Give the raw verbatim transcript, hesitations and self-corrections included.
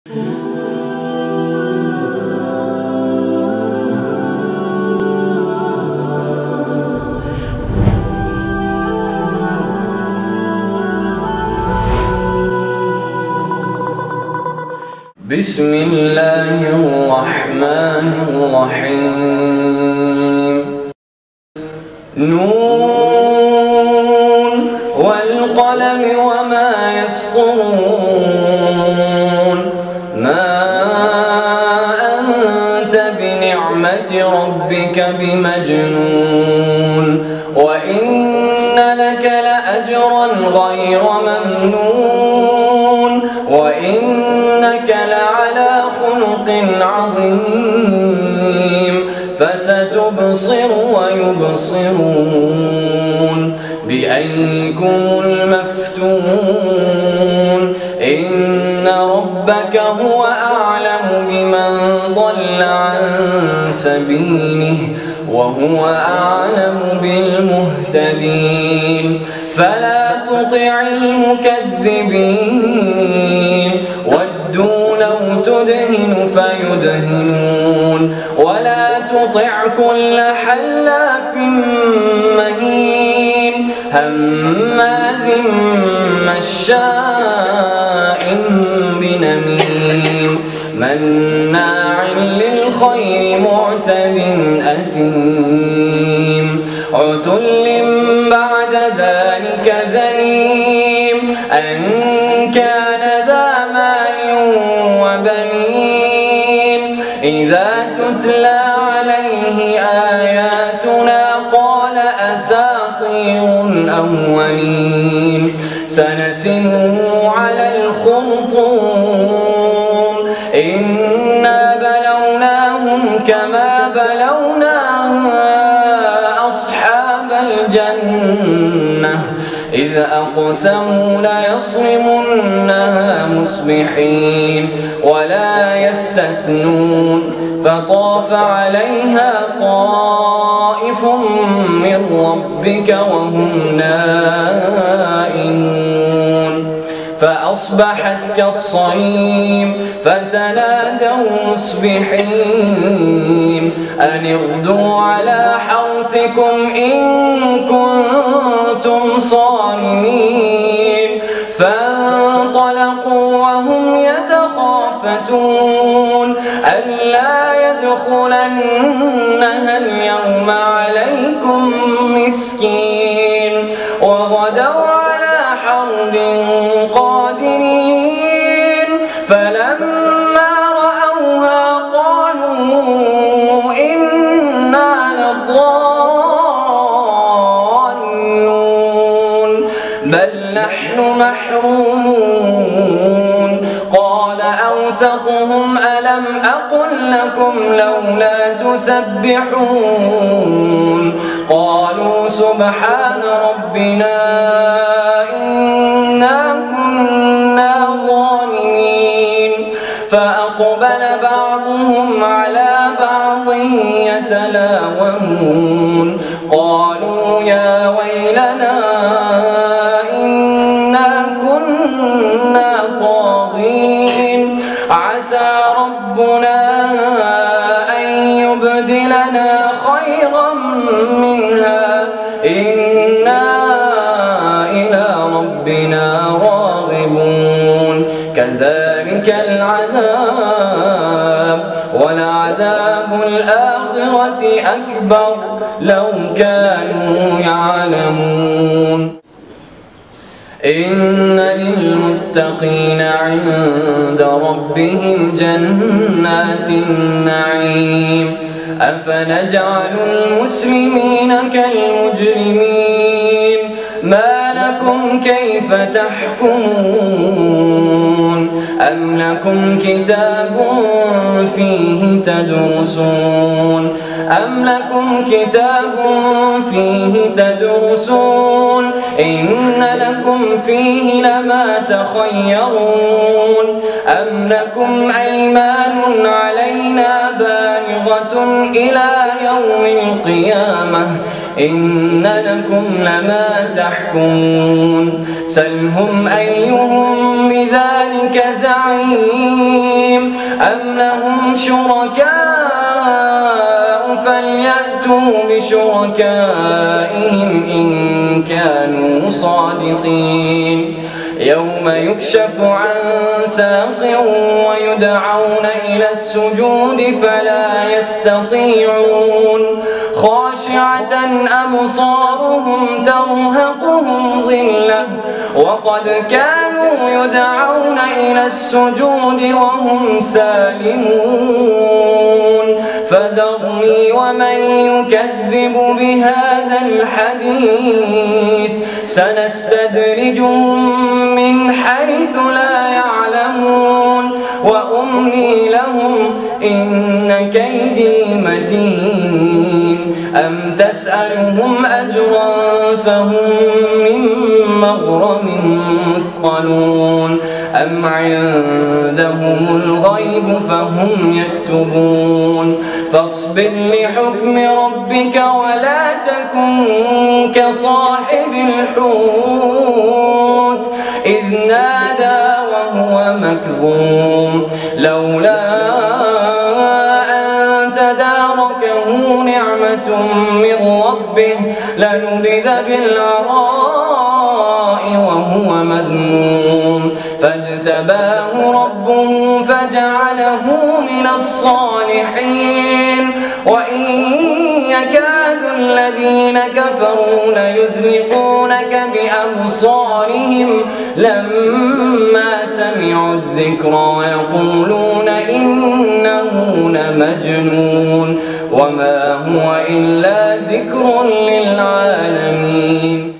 بسم الله الرحمن الرحيم. نون والقلم وما يسطرون. ما أنت بنعمة ربك بمجنون، وإن لك لأجرا غير ممنون، وإنك لعلى خلق عظيم. فستبصر ويبصرون بأيكم المفتون. إن ربك هو أعلم بمن ضل عن سبيله وهو أعلم بالمهتدين. فلا تطع المكذبين، ودوا لو تدهن فيدهنون. ولا تطع كل حلاف مهين، هماز مشاء بنميم، مناع للخير معتد أثيم، عتل بعد ذلك زنيم، أن كان ذا مال وبنين. إذا تتلى عليه آياتنا قال أساطير الأولين. سنسمه على الخرطوم. إنا بلوناهم كما بلونا أصحاب الجنة إذ أقسموا ليصرمنها مصبحين ولا يستثنون. فطاف عليها طائف من ربك وهم نائمون، فأصبحت كالصريم. فتنادوا مصبحين أن اغدوا على حرثكم إن كنتم صارمين. فانطلقوا وهم يتخافتون ألا يدخلنها اليوم عليكم مسكين. وغدوا على حرد قادرين. فلما رأوها قالوا إنا لضالون بل نحن محرومون. قال أوسطهم ألم أقل لكم لولا تسبحون. قالوا سبحان ربنا إنا كنا ظالمين. فأقبل بعضهم على بعض يتلاومون. قالوا يا ويلنا إنا كنا طاغين. عسى ربنا أن يبدلنا خيرا منها إنا إلى ربنا راغبون. كذلك العذاب ولعذاب الآخرة أكبر لو كانوا يعلمون. إن للمتقين عند ربهم جنات النعيم. أفنجعل المسلمين كالمجرمين. ما لكم كيف تحكمون؟ أم لكم كتاب فيه تدرسون أم لكم كتاب فيه تدرسون إن لكم فيه لما تخيرون. أم لكم أيمان علينا بالغة إلى يوم القيامة إن لكم لما تحكمون. سلهم أيهم بذلك زعيم. أم لهم شركاء فليأتوا بشركائهم إن كانوا صادقين يوم يكشف عن ساق ويدعون إلى السجود فلا يستطيعون خاشعة أبصارهم ترهقهم ذلة وقد كانوا يدعون إلى السجود وهم سالمون فذرني ومن يكذب بهذا الحديث سنستدرجهم من حيث لا يعلمون وأملي لهم إن كيدي متين أم تسألهم أجرا فهم من مغرم مثقلون أم عندهم الغيب فهم يكتبون فاصبر لحكم ربك ولا تكن كصاحب الحوت إذ نادى وهو مكظوم لولا أن تداركه نعمة من ربه لنبذ بالعراء وهو مذموم فاجتباه ربه فجعله من الصالحين وإن يكاد الذين كفروا ليزلقونك بأبصارهم لما سمعوا الذكر ويقولون إنه لمجنون وما هو إلا ذكر للعالمين.